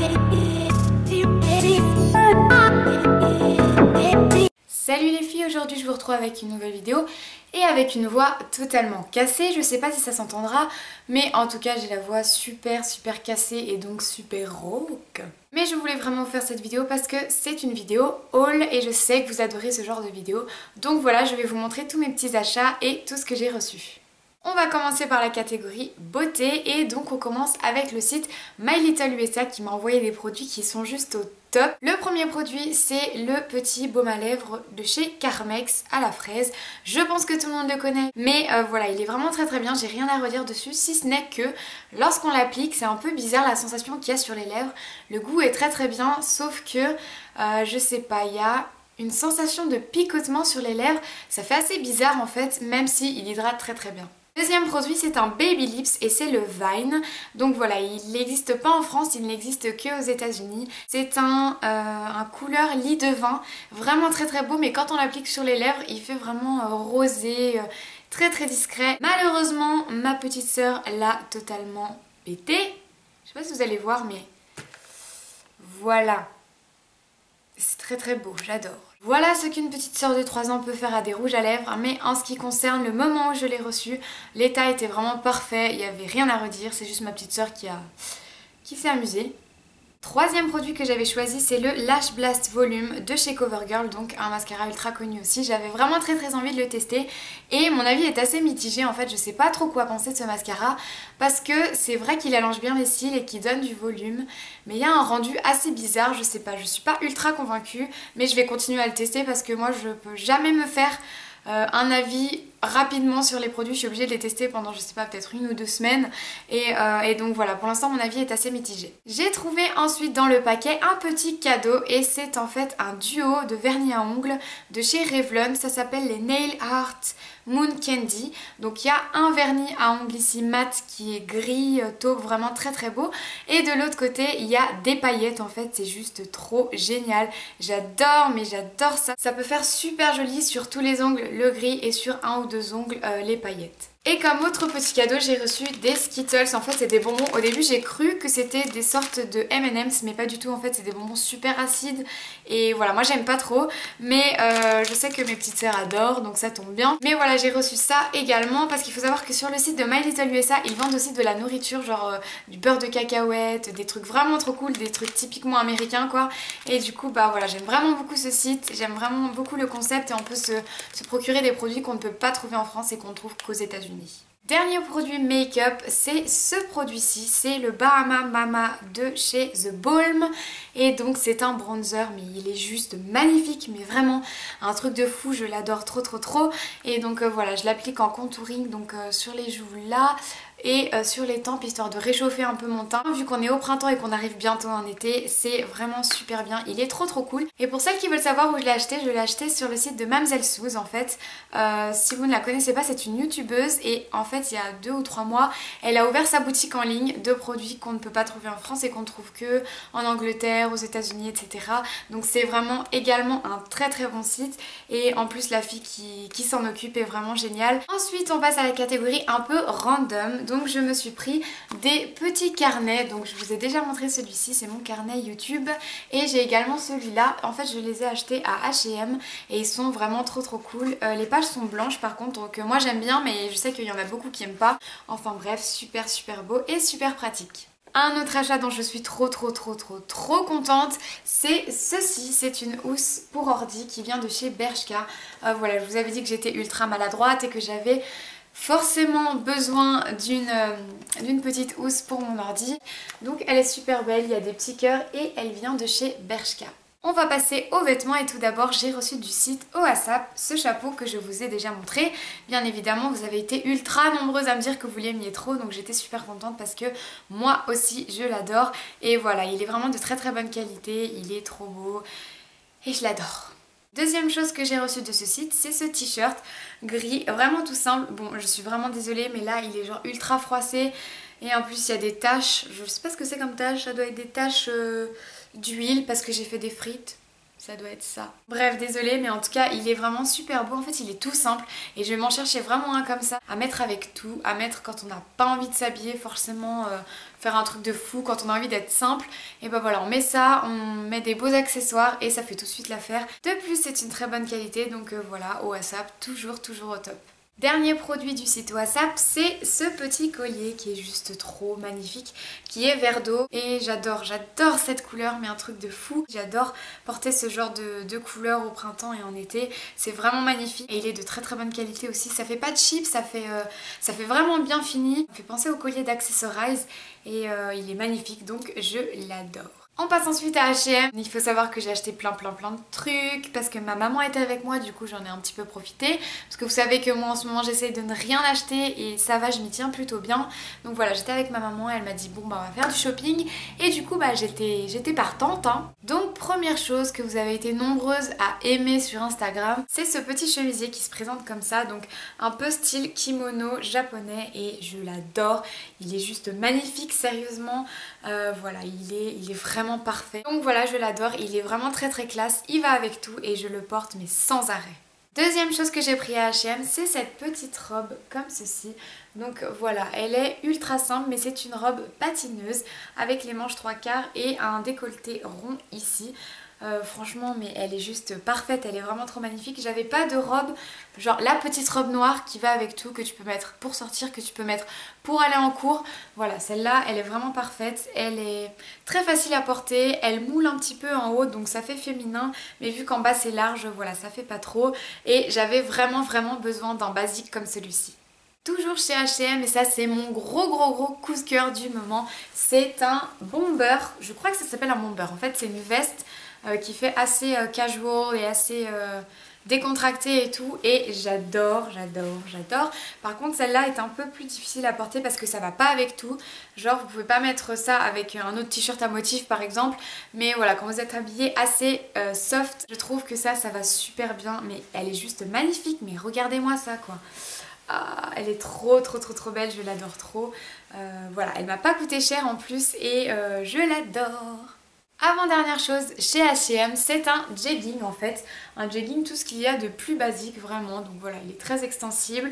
Salut les filles, aujourd'hui je vous retrouve avec une nouvelle vidéo et avec une voix totalement cassée. Je sais pas si ça s'entendra, mais en tout cas j'ai la voix super cassée et donc super rauque. Mais je voulais vraiment vous faire cette vidéo parce que c'est une vidéo haul et je sais que vous adorez ce genre de vidéo. Donc voilà, je vais vous montrer tous mes petits achats et tout ce que j'ai reçu. On va commencer par la catégorie beauté et donc on commence avec le site My Little USA qui m'a envoyé des produits qui sont juste au top. Le premier produit c'est le petit baume à lèvres de chez Carmex à la fraise. Je pense que tout le monde le connaît mais voilà, il est vraiment très bien, j'ai rien à redire dessus si ce n'est que lorsqu'on l'applique c'est un peu bizarre la sensation qu'il y a sur les lèvres. Le goût est très bien sauf que je sais pas, il y a une sensation de picotement sur les lèvres, ça fait assez bizarre en fait même s'il hydrate très bien. Deuxième produit c'est un Baby Lips et c'est le Vine. Donc voilà, il n'existe pas en France, il n'existe que aux États-Unis. C'est un couleur lit de vin, vraiment très beau mais quand on l'applique sur les lèvres il fait vraiment rosé, très discret. Malheureusement ma petite sœur l'a totalement pété. Je sais pas si vous allez voir mais voilà. C'est très beau, j'adore. Voilà ce qu'une petite sœur de 3 ans peut faire à des rouges à lèvres, mais en ce qui concerne le moment où je l'ai reçu, l'état était vraiment parfait, il n'y avait rien à redire, c'est juste ma petite sœur qui s'est amusée. Troisième produit que j'avais choisi c'est le Lash Blast Volume de chez CoverGirl, donc un mascara ultra connu aussi. J'avais vraiment très envie de le tester et mon avis est assez mitigé en fait, je sais pas trop quoi penser de ce mascara parce que c'est vrai qu'il allonge bien les cils et qu'il donne du volume mais il y a un rendu assez bizarre, je sais pas, je suis pas ultra convaincue mais je vais continuer à le tester parce que moi je peux jamais me faire un avis rapidement sur les produits, je suis obligée de les tester pendant je sais pas peut-être 1 ou 2 semaines et donc voilà, pour l'instant mon avis est assez mitigé. J'ai trouvé ensuite dans le paquet un petit cadeau et c'est en fait un duo de vernis à ongles de chez Revlon, ça s'appelle les Nail Art Moon Candy. Donc il y a un vernis à ongles ici mat qui est gris taupe, vraiment très beau et de l'autre côté il y a des paillettes en fait, c'est juste trop génial, j'adore mais j'adore ça. Ça peut faire super joli sur tous les ongles le gris et sur un ou deux ongles les paillettes. Et comme autre petit cadeau j'ai reçu des Skittles, en fait c'est des bonbons, au début j'ai cru que c'était des sortes de M&M's mais pas du tout en fait, c'est des bonbons super acides et voilà, moi j'aime pas trop mais je sais que mes petites sœurs adorent donc ça tombe bien. Mais voilà, j'ai reçu ça également parce qu'il faut savoir que sur le site de My Little USA ils vendent aussi de la nourriture genre du beurre de cacahuète, des trucs vraiment trop cool, des trucs typiquement américains quoi, et du coup bah voilà, j'aime vraiment beaucoup ce site, j'aime vraiment beaucoup le concept et on peut se procurer des produits qu'on ne peut pas trouver en France et qu'on ne trouve qu'aux États-Unis. Dernier produit make-up, c'est ce produit-ci, c'est le Bahama Mama de chez The Balm et donc c'est un bronzer mais il est juste magnifique, mais vraiment un truc de fou, je l'adore trop et donc voilà, je l'applique en contouring donc sur les joues là et sur les tempes histoire de réchauffer un peu mon teint. Vu qu'on est au printemps et qu'on arrive bientôt en été, c'est vraiment super bien, il est trop cool. Et pour celles qui veulent savoir où je l'ai acheté sur le site de Mamzelle Suze en fait. Si vous ne la connaissez pas, c'est une youtubeuse et en fait il y a 2 ou 3 mois elle a ouvert sa boutique en ligne de produits qu'on ne peut pas trouver en France et qu'on ne trouve que en Angleterre, aux États-Unis, etc. Donc c'est vraiment également un très bon site et en plus la fille qui s'en occupe est vraiment géniale. Ensuite on passe à la catégorie un peu random. Donc je me suis pris des petits carnets, donc je vous ai déjà montré celui-ci, c'est mon carnet YouTube et j'ai également celui-là, en fait je les ai achetés à H&M et ils sont vraiment trop cool. Les pages sont blanches par contre donc moi j'aime bien mais je sais qu'il y en a beaucoup qui aiment pas, enfin bref, super beau et super pratique. Un autre achat dont je suis trop contente, c'est ceci, c'est une housse pour ordi qui vient de chez Bershka. Voilà, je vous avais dit que j'étais ultra maladroite et que j'avais forcément besoin d'une petite housse pour mon ordi. Donc elle est super belle, il y a des petits cœurs et elle vient de chez Bershka. On va passer aux vêtements et tout d'abord j'ai reçu du site OASAP ce chapeau que je vous ai déjà montré. Bien évidemment vous avez été ultra nombreuses à me dire que vous l'aimiez trop donc j'étais super contente parce que moi aussi je l'adore. Et voilà, il est vraiment de très bonne qualité, il est trop beau et je l'adore. Deuxième chose que j'ai reçue de ce site, c'est ce t-shirt gris, vraiment tout simple. Bon, je suis vraiment désolée, mais là, il est genre ultra froissé. Et en plus, il y a des taches. Je sais pas ce que c'est comme taches. Ça doit être des taches d'huile parce que j'ai fait des frites. Ça doit être ça. Bref, désolée, mais en tout cas, il est vraiment super beau. En fait, il est tout simple et je vais m'en chercher vraiment un comme ça à mettre avec tout, à mettre quand on n'a pas envie de s'habiller forcément, faire un truc de fou, quand on a envie d'être simple. Et ben voilà, on met ça, on met des beaux accessoires et ça fait tout de suite l'affaire. De plus, c'est une très bonne qualité, donc voilà, au WhatsApp, toujours au top. Dernier produit du site WhatsApp, c'est ce petit collier qui est juste trop magnifique, qui est vert d'eau et j'adore cette couleur, mais un truc de fou. J'adore porter ce genre de couleur au printemps et en été, c'est vraiment magnifique et il est de très bonne qualité aussi. Ça fait pas de cheap, ça fait vraiment bien fini, ça fait penser au collier d'Accessorize et il est magnifique, donc je l'adore. On passe ensuite à H&M. Il faut savoir que j'ai acheté plein de trucs parce que ma maman était avec moi, du coup j'en ai un petit peu profité. Parce que vous savez que moi en ce moment j'essaye de ne rien acheter et ça va, je m'y tiens plutôt bien. Donc voilà, j'étais avec ma maman, elle m'a dit bon bah on va faire du shopping. Et du coup bah j'étais partante hein. Donc première chose que vous avez été nombreuses à aimer sur Instagram, c'est ce petit chemisier qui se présente comme ça. Donc un peu style kimono japonais et je l'adore. Il est juste magnifique, sérieusement. Voilà, il est vraiment parfait. Donc voilà, je l'adore, il est vraiment très classe, il va avec tout et je le porte mais sans arrêt. Deuxième chose que j'ai pris à H&M, c'est cette petite robe comme ceci. Donc voilà, elle est ultra simple mais c'est une robe patineuse avec les manches 3/4 et un décolleté rond ici. Franchement mais elle est juste parfaite, elle est vraiment trop magnifique. J'avais pas de robe, genre la petite robe noire qui va avec tout, que tu peux mettre pour sortir, que tu peux mettre pour aller en cours. Voilà, celle-là elle est vraiment parfaite, elle est très facile à porter, elle moule un petit peu en haut donc ça fait féminin, mais vu qu'en bas c'est large, voilà ça fait pas trop. Et j'avais vraiment besoin d'un basique comme celui-ci. Toujours chez H&M et ça c'est mon gros coup de cœur du moment, c'est un bomber, je crois que ça s'appelle un bomber, en fait c'est une veste qui fait assez casual et assez décontractée et tout et j'adore. Par contre celle-là est un peu plus difficile à porter parce que ça va pas avec tout, genre vous pouvez pas mettre ça avec un autre t-shirt à motif par exemple, mais voilà quand vous êtes habillé assez soft, je trouve que ça va super bien, mais elle est juste magnifique, mais regardez-moi ça quoi. Ah, elle est trop belle, je l'adore trop. Voilà, elle m'a pas coûté cher en plus et je l'adore. Avant-dernière chose chez H&M, c'est un jegging en fait. Un jegging, tout ce qu'il y a de plus basique vraiment. Donc voilà, il est très extensible.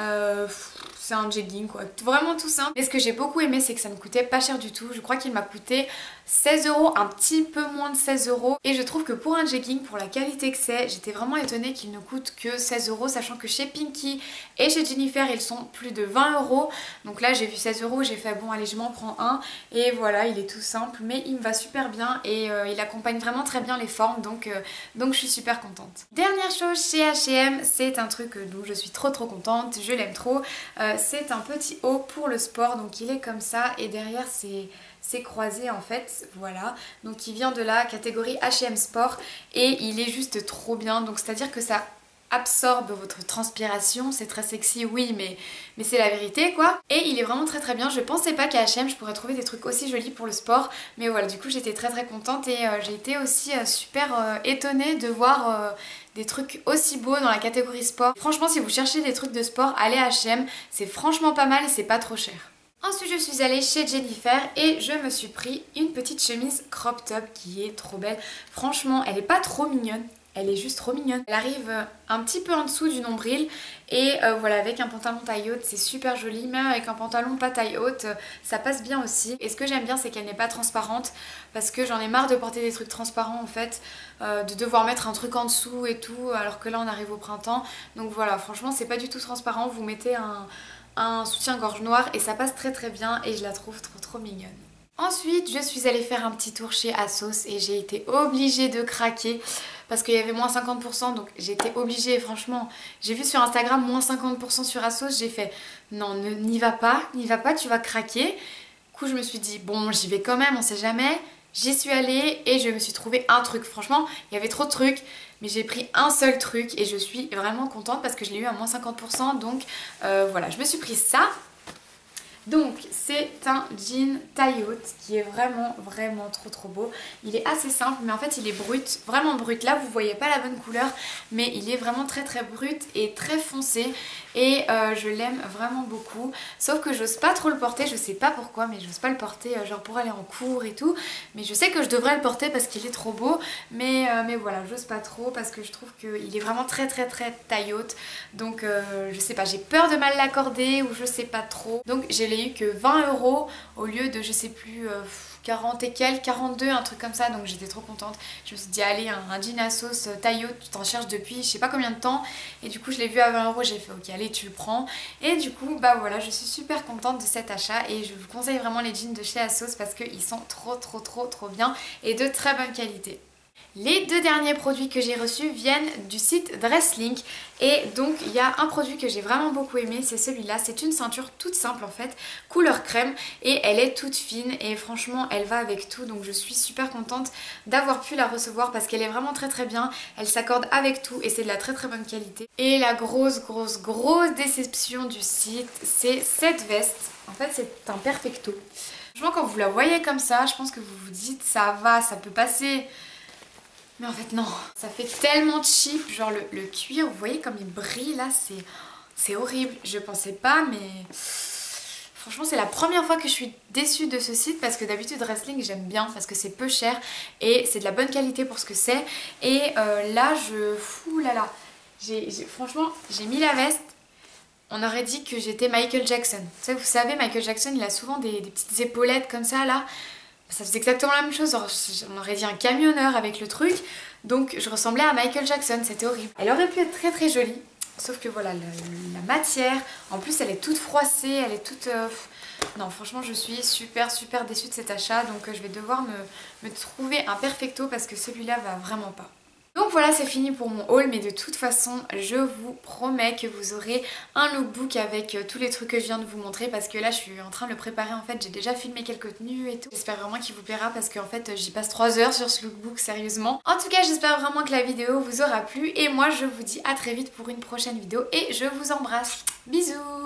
C'est un jegging quoi, vraiment tout simple. Et ce que j'ai beaucoup aimé, c'est que ça ne coûtait pas cher du tout. Je crois qu'il m'a coûté 16 €, un petit peu moins de 16 €. Et je trouve que pour un jegging, pour la qualité que c'est, j'étais vraiment étonnée qu'il ne coûte que 16 €, sachant que chez Pinky et chez Jennifer, ils sont plus de 20 €. Donc là, j'ai vu 16 €, j'ai fait bon allez, je m'en prends un. Et voilà, il est tout simple, mais il me va super bien et il accompagne vraiment très bien les formes, donc je suis super contente. Dernière chose chez H&M, c'est un truc dont je suis trop contente, je l'aime trop. C'est un petit haut pour le sport, donc il est comme ça et derrière c'est croisé en fait, voilà. Donc il vient de la catégorie H&M Sport et il est juste trop bien, donc c'est à dire que ça absorbe votre transpiration, c'est très sexy oui mais c'est la vérité quoi. Et il est vraiment très bien, je pensais pas qu'à H&M je pourrais trouver des trucs aussi jolis pour le sport, mais voilà du coup j'étais très contente et j'ai été aussi super étonnée de voir des trucs aussi beaux dans la catégorie sport. Franchement si vous cherchez des trucs de sport, allez à H&M, c'est franchement pas mal et c'est pas trop cher. Ensuite je suis allée chez Jennifer et je me suis pris une petite chemise crop top qui est trop belle. Franchement elle est pas trop mignonne, elle est juste trop mignonne. Elle arrive un petit peu en dessous du nombril et voilà avec un pantalon taille haute c'est super joli, même avec un pantalon pas taille haute ça passe bien aussi. Et ce que j'aime bien c'est qu'elle n'est pas transparente parce que j'en ai marre de porter des trucs transparents en fait, de devoir mettre un truc en dessous et tout alors que là on arrive au printemps. Donc voilà franchement c'est pas du tout transparent, vous mettez un soutien-gorge noir et ça passe très bien et je la trouve trop mignonne. Ensuite, je suis allée faire un petit tour chez ASOS et j'ai été obligée de craquer parce qu'il y avait moins 50%, donc j'ai été obligée, franchement, j'ai vu sur Instagram moins 50% sur ASOS, j'ai fait non, n'y va pas, tu vas craquer. Du coup, je me suis dit bon, j'y vais quand même, on sait jamais. J'y suis allée et je me suis trouvé un truc. Franchement, il y avait trop de trucs, mais j'ai pris un seul truc et je suis vraiment contente parce que je l'ai eu à moins 50%, donc voilà, je me suis pris ça. Donc c'est un jean taille haute qui est vraiment trop beau. Il est assez simple mais en fait il est brut, vraiment brut. Là vous voyez pas la bonne couleur mais il est vraiment très brut et très foncé et je l'aime vraiment beaucoup. Sauf que j'ose pas trop le porter, je sais pas pourquoi mais j'ose pas le porter genre pour aller en cours et tout. Mais je sais que je devrais le porter parce qu'il est trop beau mais voilà, j'ose pas trop parce que je trouve qu'il est vraiment très taille haute. Donc je sais pas, j'ai peur de mal l'accorder ou je sais pas trop. Donc je l'ai eu que 20 € au lieu de je sais plus 40 et quelques, 42, un truc comme ça, donc j'étais trop contente. Je me suis dit allez, un jean à sauce taille haute, tu t'en cherches depuis je sais pas combien de temps et du coup je l'ai vu à 20 €, j'ai fait ok allez tu le prends et du coup bah voilà, je suis super contente de cet achat et je vous conseille vraiment les jeans de chez ASOS parce qu'ils sont trop bien et de très bonne qualité. Les deux derniers produits que j'ai reçus viennent du site Dresslink et donc il y a un produit que j'ai vraiment beaucoup aimé, c'est celui-là. C'est une ceinture toute simple en fait, couleur crème et elle est toute fine et franchement elle va avec tout, donc je suis super contente d'avoir pu la recevoir parce qu'elle est vraiment très bien, elle s'accorde avec tout et c'est de la très bonne qualité. Et la grosse déception du site, c'est cette veste. En fait c'est un perfecto. Franchement quand vous la voyez comme ça, je pense que vous vous dites ça va, ça peut passer. Mais en fait non, ça fait tellement cheap, genre le cuir, vous voyez comme il brille là, c'est horrible. Je pensais pas mais franchement c'est la première fois que je suis déçue de ce site parce que d'habitude Dresslink j'aime bien parce que c'est peu cher et c'est de la bonne qualité pour ce que c'est. Et là franchement j'ai mis la veste, on aurait dit que j'étais Michael Jackson. Vous savez Michael Jackson il a souvent des petites épaulettes comme ça là. Ça faisait exactement la même chose, on aurait dit un camionneur avec le truc, donc je ressemblais à Michael Jackson, c'était horrible. Elle aurait pu être très jolie, sauf que voilà, la matière, en plus elle est toute froissée, elle est toute... Non franchement je suis super déçue de cet achat, donc je vais devoir me trouver un perfecto parce que celui-là va vraiment pas. Donc voilà, c'est fini pour mon haul, mais de toute façon je vous promets que vous aurez un lookbook avec tous les trucs que je viens de vous montrer parce que là je suis en train de le préparer en fait, j'ai déjà filmé quelques tenues et tout. J'espère vraiment qu'il vous plaira parce qu'en fait j'y passe 3 heures sur ce lookbook sérieusement. En tout cas j'espère vraiment que la vidéo vous aura plu et moi je vous dis à très vite pour une prochaine vidéo et je vous embrasse. Bisous.